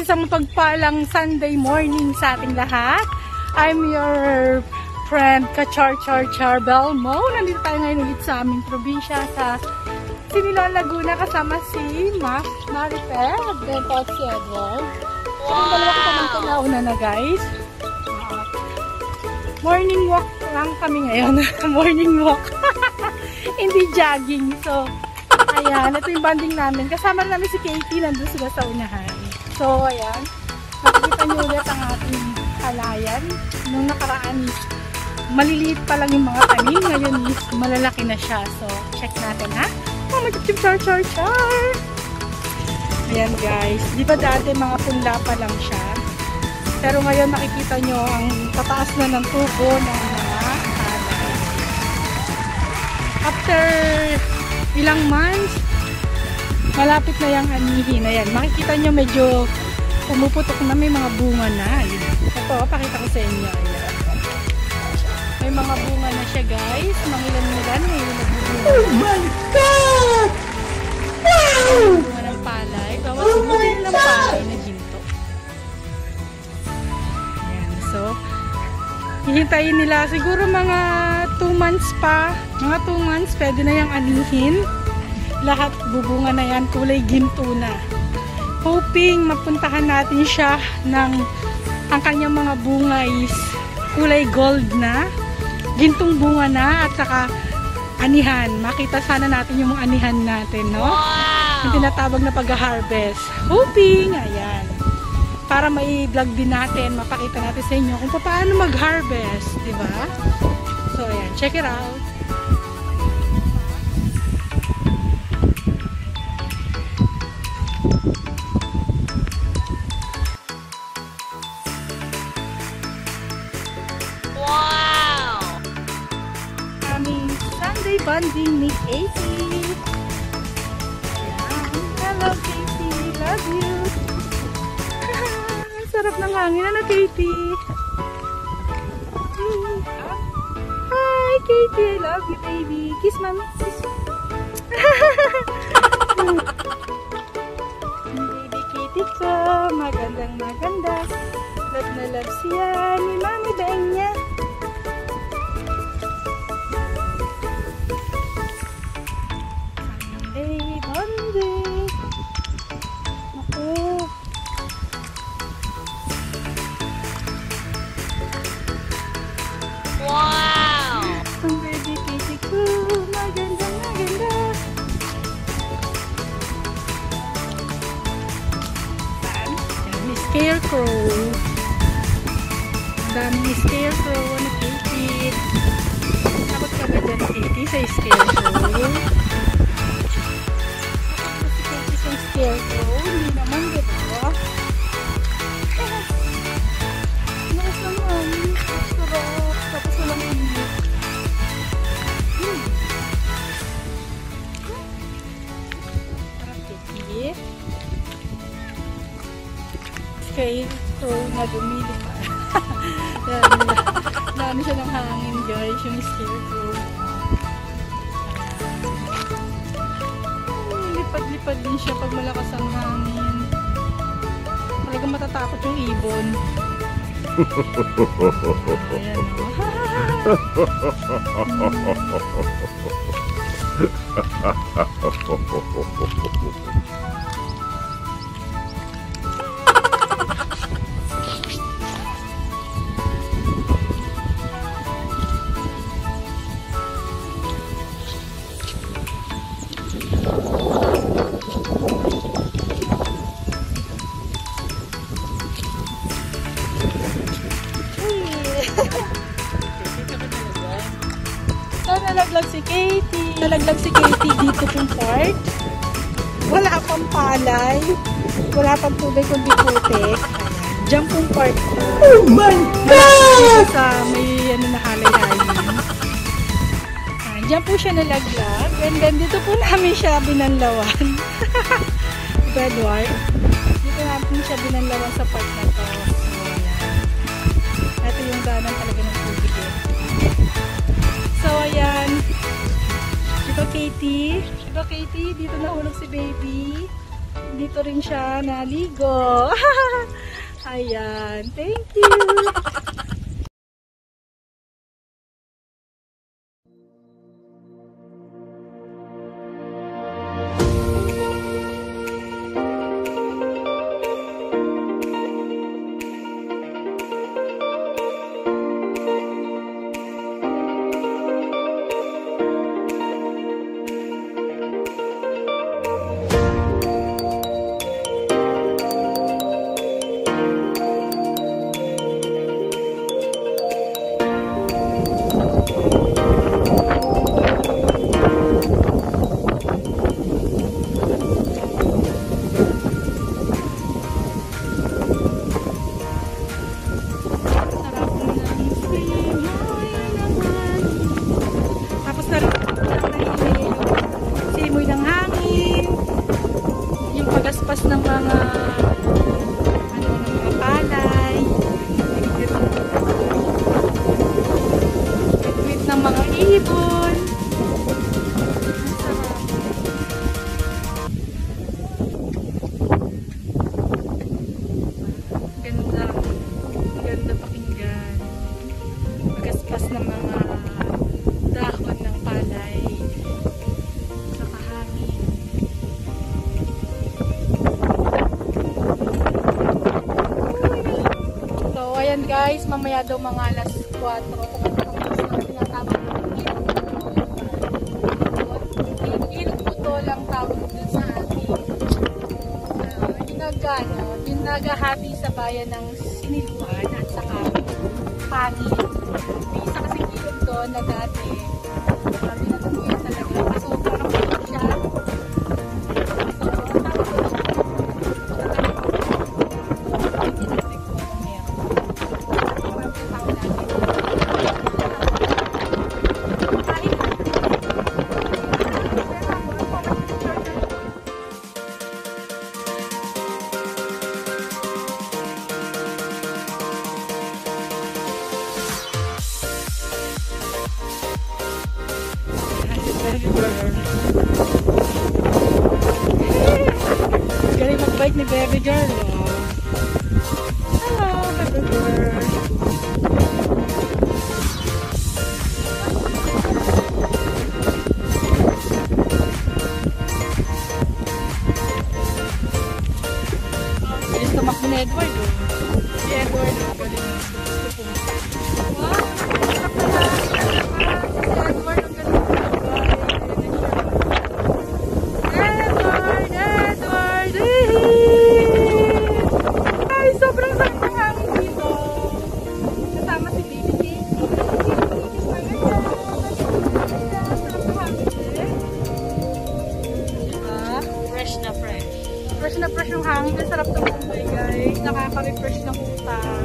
Isang mapagpalang Sunday morning sa ating lahat. I'm your friend Kachar Belmo. Nandito tayo ngayon ulit sa aming probinsya sa Siniloan, Laguna kasama si Maripel at si Edward. So, yung dalawa ko pamantay na una na guys. Morning walk lang kami ngayon. Morning walk. Hindi jogging. So, ayan. Ito yung banding namin. Kasama namin si Katie. Nandun sila sa unahan. So, ayan. Nakikita nyo ulit ang ating halayan. Nung nakaraan, maliliit pa lang yung mga tanim. Ngayon is malalaki na siya. So, check natin ha. Oh, mag-char. Ayan guys. Di ba dati mga punla pa lang siya? Pero ngayon nakikita nyo ang tataas na ng tubo ng mga halay. After ilang months, malapit na yung anihin. Ayan, makikita nyo medyo pumuputok na, may mga bunga na. Ito, pakita ko sa inyo. Ayan. May mga bunga na siya guys. Mangilan-ilan. May nagbubunga. Oh my God! Wow! Bunga ng palay. Bawas bunga ng palay na ginto. Ayan, so hihintayin nila siguro mga 2 months pa. Mga 2 months, pwede na yung anihin. Lahat bubunga na yan, kulay ginto na. Hoping mapuntahan natin siya ng ang kanyang mga bunga is kulay gold na, gintong bunga na, at saka anihan. Makita sana natin yung anihan natin, no? Wow! Yung tinatawag na pag-harvest. Hoping, ayan. Para mai-vlog din natin, mapakita natin sa inyo kung paano mag-harvest, di ba? So, ayan, check it out. Bonding ni Katie. Ayan. Hello Katie, love you. Sarap ng hangin, ano Katie? Hi Katie, I love you baby. Kiss mommy, kiss. Baby Katie ko, magandang maganda. Love na love siya ni Mami Benya. Wow! Ang baby Katie ko, maganda. May scarecrow. Ang dami scarecrow na Katie. Takot ka ba dyan Katie sa scarecrow? Si Katie sa scarecrow, hindi naman diba? Nakas naman. Sarap. Tapos walang init. Sarap Katie. Scarecrow na dumili pa. Dami siya ng hangin guys, yung scarecrow. Lipad-lipad din siya pag malakas ang hangin. Talagang matatakot yung ibon. Ayan nalaglag si Katie dito pong part. Wala pang palay. Wala pang tubig kundi putik. Diyan pong part. Oh my God! Sa may ano na halay-halay. Diyan po siya nalaglag. And then dito po namin siya binanlawan. Edward. Dito namin siya binanlawan sa part na to. So, ayan. Ito yung daanan talaga ng tubig eh. So, ayan. Diba Katie? Dito nahulog si baby. Dito rin siya naligo. Ayan, thank you. Pagaspas ng mga ng mga palay, tweet ng mga ibon. Ganda, ganda pakinggan. Pagaspas ng mga dahon ng palay sa kahangin. Ayan guys, mamaya daw mga alas 4 tinatawag ng ilog po to lang tawag dun sa ating yung nagahati sa bayan ng Siniluan at saka Pangil. May isa kasing ilog doon na dati pinatumuyan talaga. So parang ilog siya. Galing mag-bike ni Baby Girl. Hello, Baby Girl. Bilis tumakbo ni Edward. Si Edward, galing. Wow, sarap pala. Si Edward, ang galing. Sobrang sarap ng hangin dito. Kasama si Baby King. Sarap ng hangin eh. Diba? Fresh na fresh. Fresh na fresh yung hangin. Sarap ng buhay guys. Nakaka-refresh ng utak.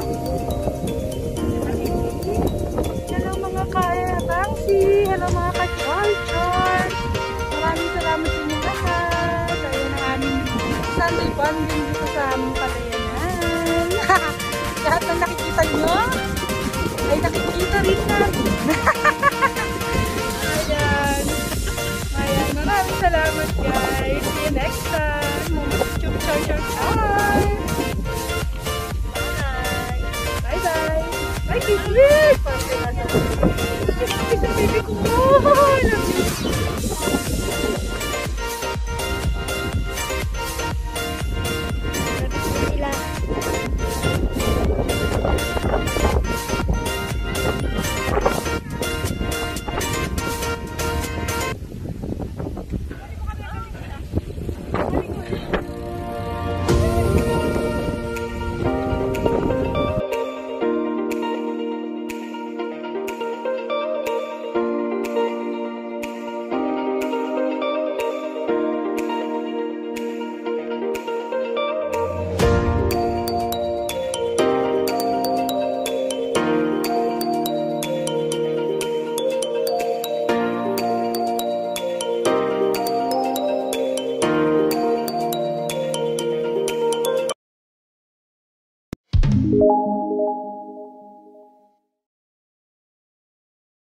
Hello mga ka-Bangsi. Hello mga ka-Culture. Maraming salamat sa inyo lahat. Kayo ng aming Sunday bonding dito sa aming palayan. Lahat ng nakikita nyo ay nakikita rin namin.